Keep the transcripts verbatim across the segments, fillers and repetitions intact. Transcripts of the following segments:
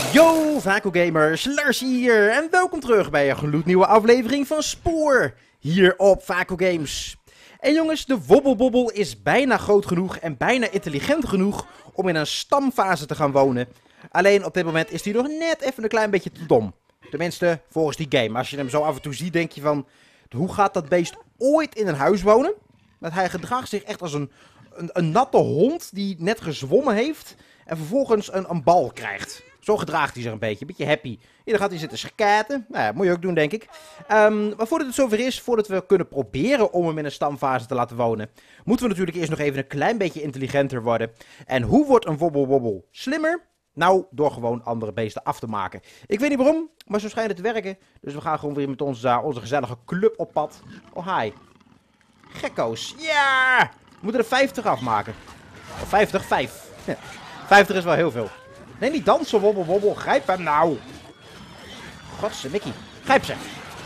Yo, Vaco Gamers, Lars hier en welkom terug bij een gloednieuwe aflevering van Spoor, hier op Vaco Games. En jongens, de Wobbelbobbel is bijna groot genoeg en bijna intelligent genoeg om in een stamfase te gaan wonen. Alleen op dit moment is hij nog net even een klein beetje te dom. Tenminste, volgens die game. Als je hem zo af en toe ziet, denk je van, hoe gaat dat beest ooit in een huis wonen? Want hij gedraagt zich echt als een, een, een natte hond die net gezwommen heeft en vervolgens een, een bal krijgt. Zo gedraagt hij zich een beetje, een beetje happy. Hier dan gaat hij zitten skaten. Nou ja, moet je ook doen, denk ik. Um, maar voordat het zover is, voordat we kunnen proberen om hem in een stamfase te laten wonen, moeten we natuurlijk eerst nog even een klein beetje intelligenter worden. En hoe wordt een Wobbelwobbel slimmer? Nou, door gewoon andere beesten af te maken. Ik weet niet waarom, maar zo schijnt het te werken. Dus we gaan gewoon weer met ons, uh, onze gezellige club op pad. Oh, hi. Gekko's. Ja! We moeten er vijftig afmaken. Of vijftig, vijf. Ja. vijftig is wel heel veel. Nee, niet dansen, wobbel, wobbel. Grijp hem nou. Godse, Mickey. Grijp ze.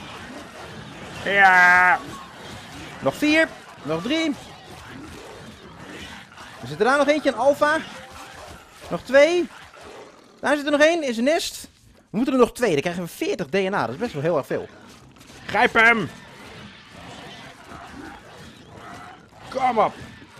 Ja. Nog vier. Nog drie. Er zit er daar nog eentje, een alfa. Nog twee. Daar zit er nog één, is een nest. We moeten er nog twee, dan krijgen we veertig D N A. Dat is best wel heel erg veel. Grijp hem. Kom op.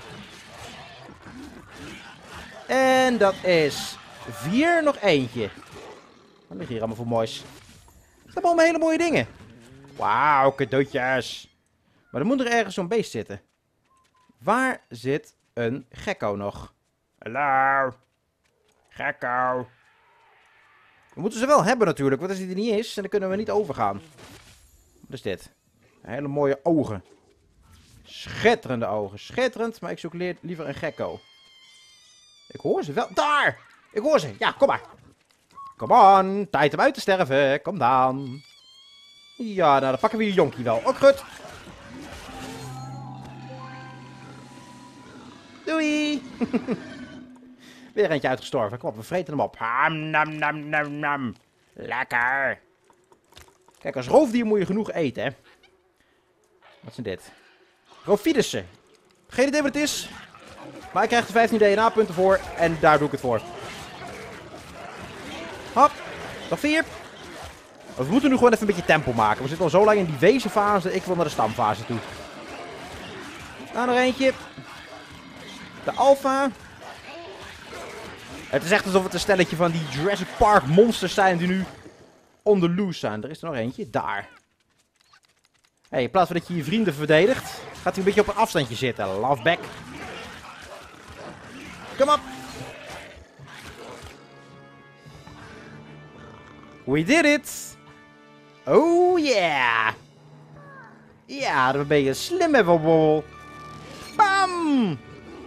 En dat is vier, nog eentje. Wat ligt hier allemaal voor moois? Dat zijn allemaal hele mooie dingen. Wauw, cadeautjes. Maar er moet er ergens zo'n beest zitten. Waar zit een gekko nog? Hallo. Gekko. We moeten ze wel hebben natuurlijk, want als die er niet is, dan kunnen we niet overgaan. Wat is dit? Hele mooie ogen. Schitterende ogen. Schitterend, maar ik zoek liever een gekko. Ik hoor ze wel. Daar! Ik hoor ze. Ja, kom maar. Kom on. Tijd om uit te sterven. Kom dan. Ja, nou dan pakken we hier jonkie wel. Ook goed. Doei. Weer eentje uitgestorven. Kom op, we vreten hem op. Ham, nam, nam, nam, nam. Lekker. Kijk, als roofdier moet je genoeg eten, hè. Wat is dit? Rofidussen. Geen idee wat het is. Maar ik krijg er vijftien D N A punten voor. En daar doe ik het voor. Hop. Nog vier. We moeten nu gewoon even een beetje tempo maken. We zitten al zo lang in die wezenfase. Ik wil naar de stamfase toe. Nou, nog eentje. De alfa. Het is echt alsof het een stelletje van die Jurassic Park monsters zijn die nu on the loose zijn. Er is er nog eentje. Daar. Hey, in plaats van dat je je vrienden verdedigt, gaat hij een beetje op een afstandje zitten. Loveback. Kom op. We did it. Oh yeah. Ja, dat ben je slim even, Wobbel. Bam.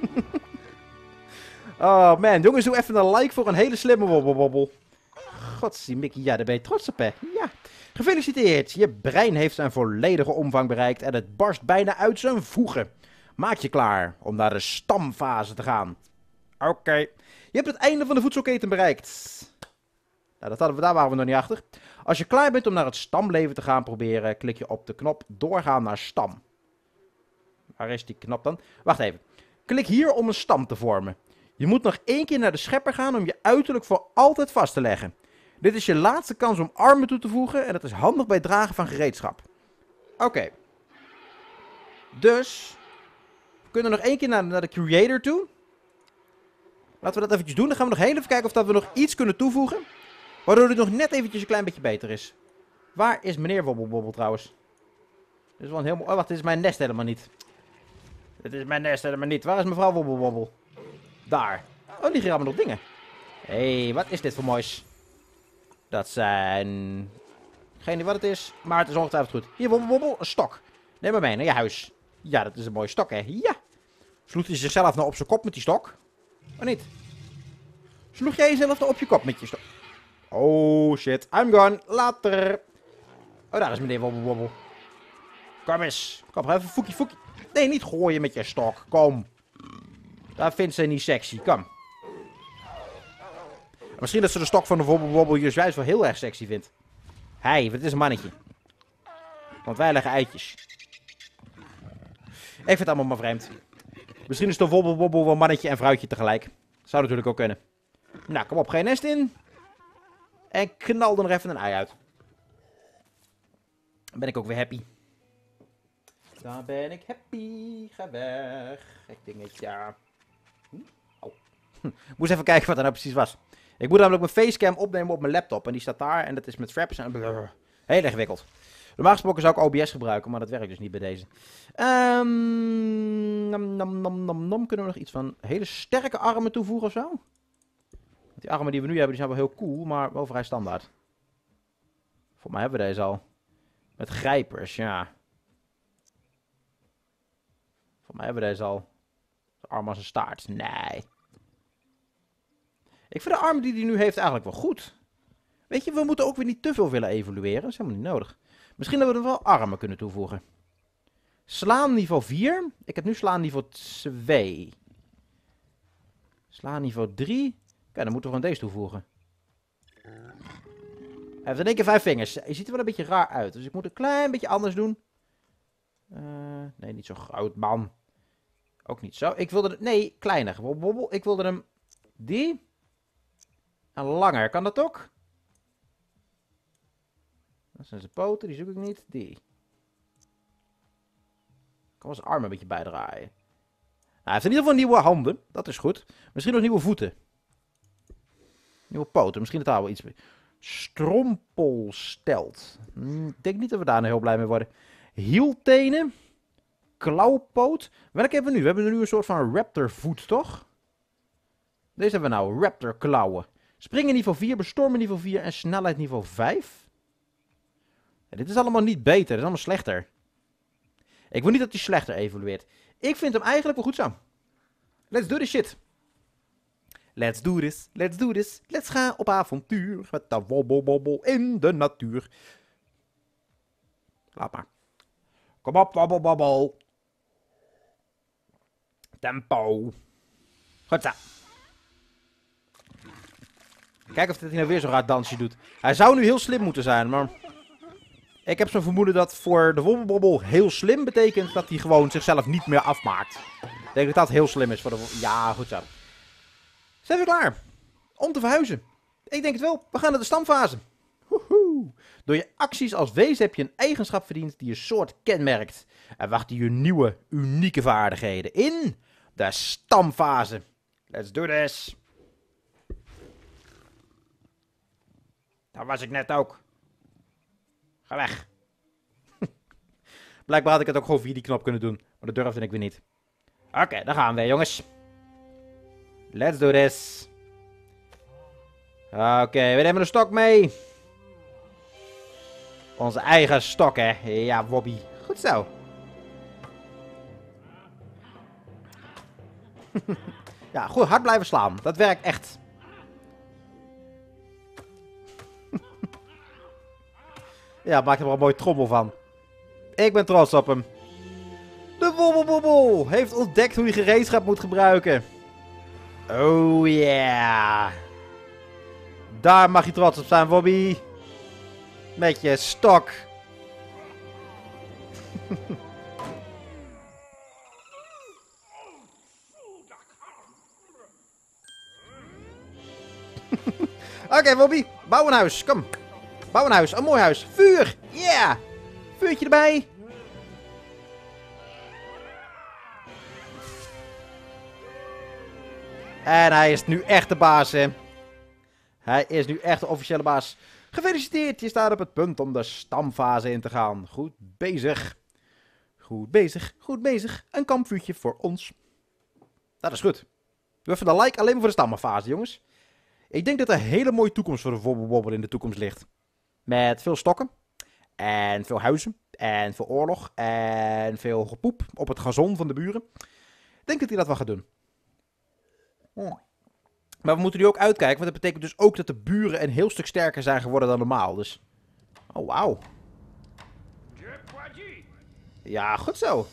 Oh man, jongens, doe even een like voor een hele slimme Wobbel. Godsie, Mickey, ja, daar ben je trots op, hè. Ja. Gefeliciteerd, je brein heeft zijn volledige omvang bereikt en het barst bijna uit zijn voegen. Maak je klaar om naar de stamfase te gaan. Oké. Okay. Je hebt het einde van de voedselketen bereikt. Nou, dat hadden we, daar waren we nog niet achter. Als je klaar bent om naar het stamleven te gaan proberen, klik je op de knop doorgaan naar stam. Waar is die knop dan? Wacht even. Klik hier om een stam te vormen. Je moet nog één keer naar de schepper gaan om je uiterlijk voor altijd vast te leggen. Dit is je laatste kans om armen toe te voegen en dat is handig bij het dragen van gereedschap. Oké. Okay. Dus, we kunnen nog één keer naar, naar de creator toe. Laten we dat eventjes doen. Dan gaan we nog heel even kijken of dat we nog iets kunnen toevoegen. Waardoor het nog net eventjes een klein beetje beter is. Waar is meneer Wobbelbobbel trouwens? Dit is wel een heel mooi... Oh, wacht, dit is mijn nest helemaal niet. Dit is mijn nest helemaal niet. Waar is mevrouw Wobbelbobbel? Daar. Oh, die liggen allemaal nog dingen. Hé, hey, wat is dit voor moois? Dat zijn... Geen idee wat het is, maar het is ongetwijfeld goed. Hier, Wobbelbobbel, een stok. Neem maar mee naar je huis. Ja, dat is een mooie stok, hè. Ja. Sloeg hij zichzelf nou op zijn kop met die stok? Of niet? Sloeg jij jezelf nou op je kop met je stok? Oh, shit. I'm gone. Later. Oh, daar is meneer Wobbelbobbel. Kom eens. Kom maar even, foekie, foekie. Nee, niet gooien met je stok. Kom. Dat vindt ze niet sexy. Kom. Misschien dat ze de stok van de Wobbelwobbel juist wel heel erg sexy vindt. Hé, hey, wat is een mannetje. Want wij leggen eitjes. Ik vind het allemaal maar vreemd. Misschien is de Wobbelwobbel wel mannetje en vrouwtje tegelijk. Zou natuurlijk ook kunnen. Nou, kom op, geen nest in. En knalde nog even een ei uit. Dan ben ik ook weer happy. Dan ben ik happy. Ga weg. Gek dingetje. Hm? Oh. Moest even kijken wat er nou precies was. Ik moet namelijk mijn facecam opnemen op mijn laptop. En die staat daar. En dat is met fraps en blur. Heel ingewikkeld. Normaal gesproken zou ik O B S gebruiken. Maar dat werkt dus niet bij deze. Um, nam, nam, nam, nam, nam. Kunnen we nog iets van hele sterke armen toevoegen of zo? Want die armen die we nu hebben, die zijn wel heel cool. Maar wel vrij standaard. Voor mij hebben we deze al. Met grijpers, ja. Voor mij hebben we deze al. De arm als een staart. Nee. Ik vind de arm die hij nu heeft eigenlijk wel goed. Weet je, we moeten ook weer niet te veel willen evolueren. Dat is helemaal niet nodig. Misschien dat we er wel armen kunnen toevoegen. Slaan niveau vier. Ik heb nu slaan niveau twee. Slaan niveau drie. Kijk, dan moeten we gewoon deze toevoegen. Hij heeft in één keer vijf vingers. Hij ziet er wel een beetje raar uit. Dus ik moet een klein beetje anders doen. Uh, nee, niet zo groot, man. Ook niet zo. Ik wilde... Nee, kleiner. Wobbel. Ik wilde hem... Die. En langer. Kan dat ook? Dat zijn zijn poten. Die zoek ik niet. Die. Ik kan wel zijn armen een beetje bijdraaien. Nou, hij heeft in ieder geval nieuwe handen. Dat is goed. Misschien nog nieuwe voeten. Nieuwe poten. Misschien dat daar wel iets mee. Strompelstelt. Hm, ik denk niet dat we daar nou heel blij mee worden. Hieltenen. Klauwpoot. Welke hebben we nu? We hebben nu een soort van raptorvoet, toch? Deze hebben we nou. Raptor klauwen. Springen niveau vier, bestormen niveau vier en snelheid niveau vijf. Ja, dit is allemaal niet beter. Dit is allemaal slechter. Ik wil niet dat hij slechter evolueert. Ik vind hem eigenlijk wel goed zo. Let's do this shit. Let's do this. Let's do this. Let's gaan op avontuur. Met de wobbelbobbel in de natuur. Laat maar. Kom op, wobbelbobbel. Tempo. Goed zo. Kijk of hij nou weer zo'n raar dansje doet. Hij zou nu heel slim moeten zijn, maar... Ik heb zo'n vermoeden dat voor de wobbelbobbel heel slim betekent dat hij gewoon zichzelf niet meer afmaakt. Ik denk dat dat heel slim is voor de... Ja, goed zo. Zijn we klaar? Om te verhuizen. Ik denk het wel. We gaan naar de stamfase. Woehoe. Door je acties als wezen heb je een eigenschap verdiend die je soort kenmerkt. En wachten je nieuwe, unieke vaardigheden in de stamfase. Let's do this. Daar was ik net ook. Ga weg. Blijkbaar had ik het ook gewoon via die knop kunnen doen. Maar dat durfde ik weer niet. Oké, okay, daar gaan we weer, jongens. Let's do this. Oké, okay, we nemen een stok mee. Onze eigen stok, hè. Ja, Wobby. Goed zo. Ja, goed, hard blijven slaan. Dat werkt echt. Ja, maak er wel een mooie trommel van. Ik ben trots op hem. De Wobbelbobbel heeft ontdekt hoe je gereedschap moet gebruiken. Oh yeah. Daar mag je trots op zijn, Wobby. Met je stok. Oké, okay, Wobby. Bouw een huis. Kom. Bouw een huis. Een mooi huis. Vuur. Yeah. Vuurtje erbij. En hij is nu echt de baas, hè. Hij is nu echt de officiële baas. Gefeliciteerd, je staat op het punt om de stamfase in te gaan. Goed bezig. Goed bezig, goed bezig. Een kampvuurtje voor ons. Dat is goed. Doe even een like alleen maar voor de stamfase, jongens. Ik denk dat er een hele mooie toekomst voor de Wobbelbobbel in de toekomst ligt. Met veel stokken. En veel huizen. En veel oorlog. En veel gepoep op het gazon van de buren. Ik denk dat hij dat wel gaat doen. Maar we moeten nu ook uitkijken, want dat betekent dus ook dat de buren een heel stuk sterker zijn geworden dan normaal. Dus. Oh, wauw. Ja, goed zo.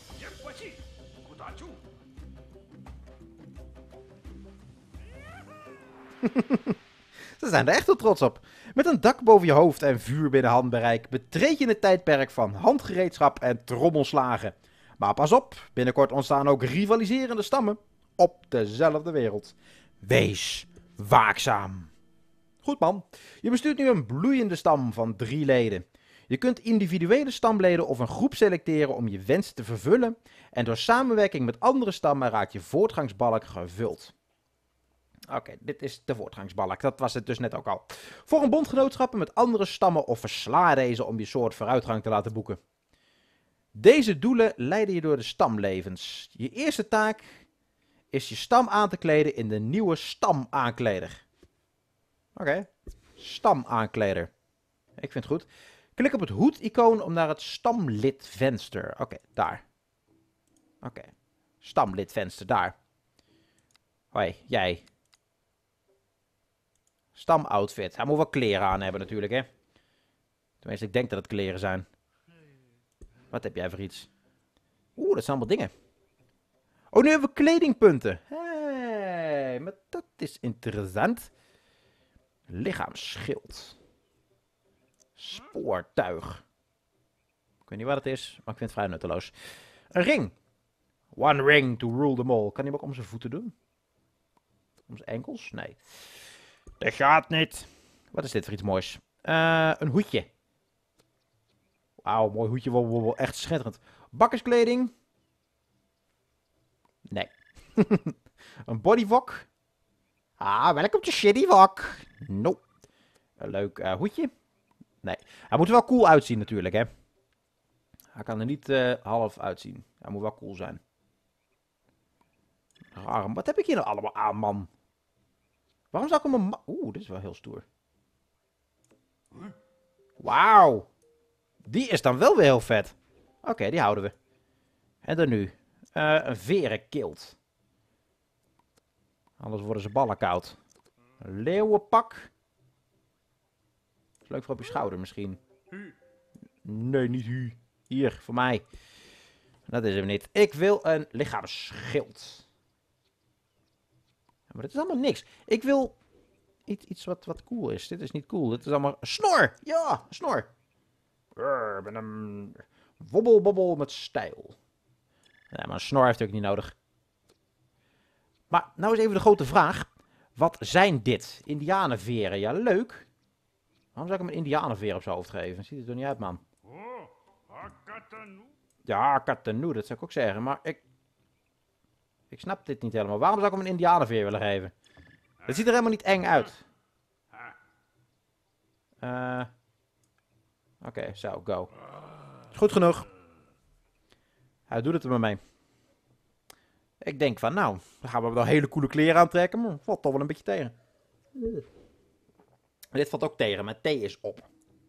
Ze zijn er echt wel trots op. Met een dak boven je hoofd en vuur binnen handbereik betreed je het tijdperk van handgereedschap en trommelslagen. Maar pas op, binnenkort ontstaan ook rivaliserende stammen op dezelfde wereld. Wees waakzaam. Goed man. Je bestuurt nu een bloeiende stam van drie leden. Je kunt individuele stamleden of een groep selecteren om je wens te vervullen. En door samenwerking met andere stammen raakt je voortgangsbalk gevuld. Oké, okay, dit is de voortgangsbalk. Dat was het dus net ook al. Voor een bondgenootschappen met andere stammen of versla deze om je soort vooruitgang te laten boeken. Deze doelen leiden je door de stamlevens. Je eerste taak is je stam aan te kleden in de nieuwe stamaankleider. Oké, okay. Stamaankleider. Ik vind het goed. Klik op het hoed-icoon om naar het stamlidvenster. Oké, okay, daar. Oké, okay. Stamlidvenster, daar. Hoi, jij. Stamoutfit. Hij moet wel kleren aan hebben natuurlijk, hè. Tenminste, ik denk dat het kleren zijn. Wat heb jij voor iets? Oeh, dat zijn allemaal dingen. Oh, nu hebben we kledingpunten. Hé, hey, maar dat is interessant. Lichaamsschild. Spoortuig. Ik weet niet wat het is, maar ik vind het vrij nutteloos. Een ring. One ring to rule them all. Kan hij hem ook om zijn voeten doen? Om zijn enkels? Nee. Dat gaat niet. Wat is dit voor iets moois? Uh, een hoedje. Wauw, mooi hoedje. Wow, wow, wow, echt schitterend. Bakkerskleding. Nee. Een bodywok. Ah, welkom to Shitty Wok. Nope. Een leuk uh, hoedje. Nee. Hij moet er wel cool uitzien natuurlijk, hè. Hij kan er niet uh, half uitzien. Hij moet wel cool zijn. Arm. Wat heb ik hier nou allemaal aan, man? Waarom zou ik hem een... Oeh, dit is wel heel stoer. Wauw. Die is dan wel weer heel vet. Oké, okay, die houden we. En dan nu. Uh, een verenkilt. Anders worden ze ballen koud. Een leeuwenpak. Is leuk voor op je schouder misschien. Nee, niet hu. Hier, voor mij. Dat is hem niet. Ik wil een lichaamsschild. Maar dit is allemaal niks. Ik wil iets, iets wat, wat cool is. Dit is niet cool. Dit is allemaal... Een snor! Ja, een snor. Ik ben een wobbelbobbel met stijl. Ja, maar een snor heeft ook niet nodig. Maar nou is even de grote vraag. Wat zijn dit? Indianenveren. Ja, leuk. Waarom zou ik hem een indianenveer op zijn hoofd geven? Ziet het er niet uit, man. Ja, katanoe, dat zou ik ook zeggen. Maar ik... Ik snap dit niet helemaal. Waarom zou ik hem een indianenveer willen geven? Het ziet er helemaal niet eng uit. Uh, Oké, okay, zo, go. Goed genoeg. Hij doet het er maar mee. Ik denk van, nou, dan gaan we wel hele coole kleren aantrekken. Maar valt toch wel een beetje tegen. Dit valt ook tegen, maar thee is op.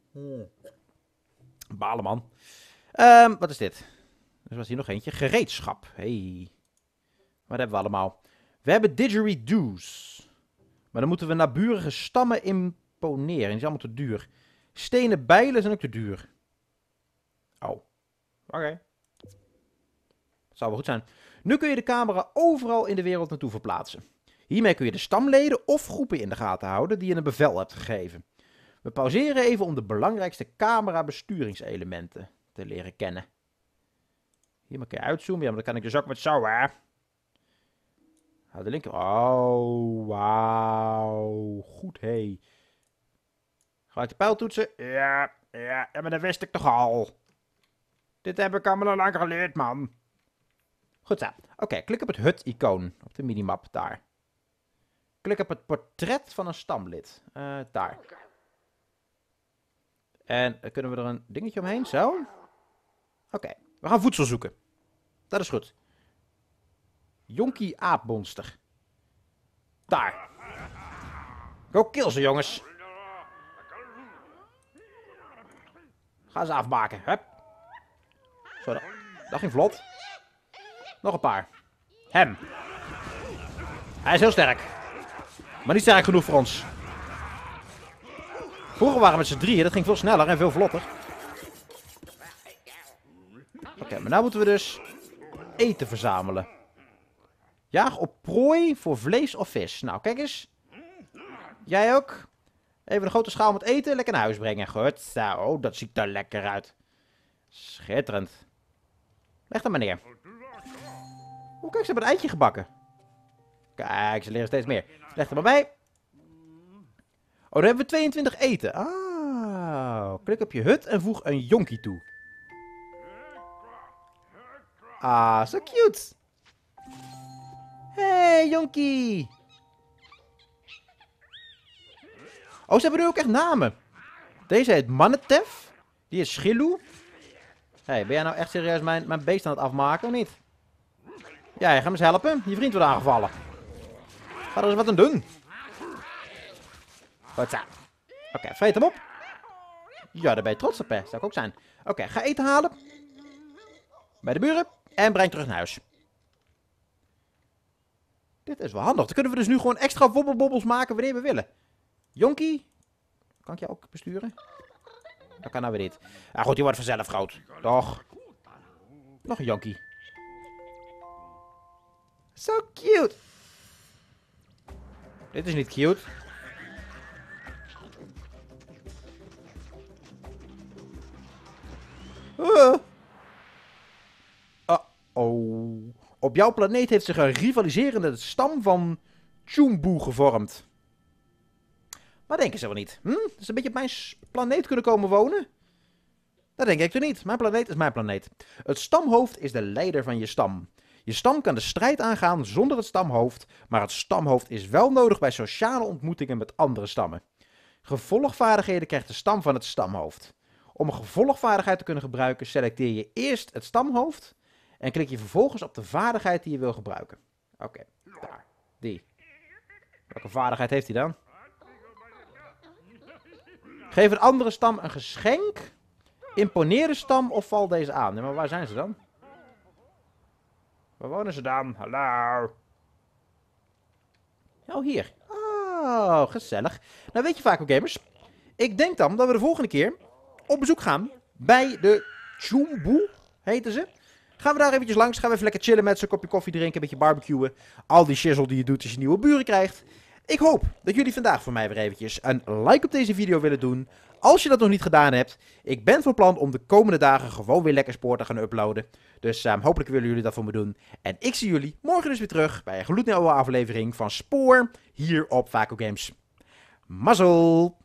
Balen, man. Um, wat is dit? Er was hier nog eentje. Gereedschap. Hey. Wat hebben we allemaal? We hebben didgeridoos. Maar dan moeten we naburige stammen imponeren. Die zijn allemaal te duur. Stenen bijlen zijn ook te duur. Oh. Oké. Okay. Dat zou wel goed zijn. Nu kun je de camera overal in de wereld naartoe verplaatsen. Hiermee kun je de stamleden of groepen in de gaten houden die je een bevel hebt gegeven. We pauzeren even om de belangrijkste camera besturingselementen te leren kennen. Hier maar kun je uitzoomen. Ja, maar dan kan ik dus ook met zo, hè. Hou de linker. Oh, wauw. Goed, hé. Hey. Ga ik de pijltoetsen? Ja, ja, ja, maar dat wist ik toch al. Dit heb ik allemaal al lang geleerd, man. Goed zo. Oké, okay, klik op het hut-icoon op de minimap daar. Klik op het portret van een stamlid. Uh, daar. En uh, kunnen we er een dingetje omheen? Zo. Oké, okay, we gaan voedsel zoeken. Dat is goed. Jonkie aapmonster. Daar. Go kill ze, jongens. Ga ze afmaken. Hup. Zo, dat, dat ging vlot. Nog een paar. Hem. Hij is heel sterk. Maar niet sterk genoeg voor ons. Vroeger waren we met z'n drieën. Dat ging veel sneller en veel vlotter. Oké, okay, maar nu moeten we dus eten verzamelen. Jaag op prooi voor vlees of vis. Nou, kijk eens. Jij ook. Even een grote schaal met eten. Lekker naar huis brengen. Goed. Zo, dat ziet er lekker uit. Schitterend. Leg dat maar neer. Oeh, kijk, ze hebben een eitje gebakken. Kijk, ze leren steeds meer. Leg er maar bij. dan hebben we tweeëntwintig eten. Ah, klik op je hut en voeg een jonkie toe. Ah, zo cute. Hey, jonkie. Oh, ze hebben nu ook echt namen. Deze heet Mannetef. Die is Schillu. Hey, ben jij nou echt serieus mijn, mijn beest aan het afmaken of niet? Ja, je gaat me eens helpen. Je vriend wordt aangevallen. Ga er eens wat aan doen. Goed zo. Oké, okay, vreet hem op. Ja, daar ben je trots op, hè. Zou ik ook zijn. Oké, okay, ga eten halen. Bij de buren. En breng terug naar huis. Dit is wel handig. Dan kunnen we dus nu gewoon extra wobbelbobbels maken wanneer we willen. Jonkie. Kan ik jou ook besturen? Dat kan nou weer niet. Ah goed, die wordt vanzelf groot. Toch. Nog een jonkie. Zo cute. Dit is niet cute. Uh. Uh oh. Op jouw planeet heeft zich een rivaliserende stam van Chumbu gevormd. Maar denken ze wel niet? Hm? Dat ze een beetje op mijn planeet kunnen komen wonen? Dat denk ik toch niet. Mijn planeet is mijn planeet. Het stamhoofd is de leider van je stam. Je stam kan de strijd aangaan zonder het stamhoofd, maar het stamhoofd is wel nodig bij sociale ontmoetingen met andere stammen. Gevolgvaardigheden krijgt de stam van het stamhoofd. Om een gevolgvaardigheid te kunnen gebruiken, selecteer je eerst het stamhoofd en klik je vervolgens op de vaardigheid die je wil gebruiken. Oké, okay, daar. Die. Welke vaardigheid heeft hij dan? Geef een andere stam een geschenk. Imponeer de stam of val deze aan. Nee, maar waar zijn ze dan? Waar wonen ze dan? Hallo. Oh, hier. Oh, gezellig. Nou, weet je Vaco Gamers. Ik denk dan dat we de volgende keer op bezoek gaan bij de Chumbu, heten ze. Gaan we daar eventjes langs. Gaan we even lekker chillen met z'n kopje koffie drinken, een beetje barbecuen. Al die shizzle die je doet als je nieuwe buren krijgt. Ik hoop dat jullie vandaag voor mij weer eventjes een like op deze video willen doen. Als je dat nog niet gedaan hebt, ik ben van plan om de komende dagen gewoon weer lekker spoor te gaan uploaden. Dus um, hopelijk willen jullie dat voor me doen. En ik zie jullie morgen dus weer terug bij een gloednieuwe aflevering van Spoor hier op Vaco Games. Mazzel!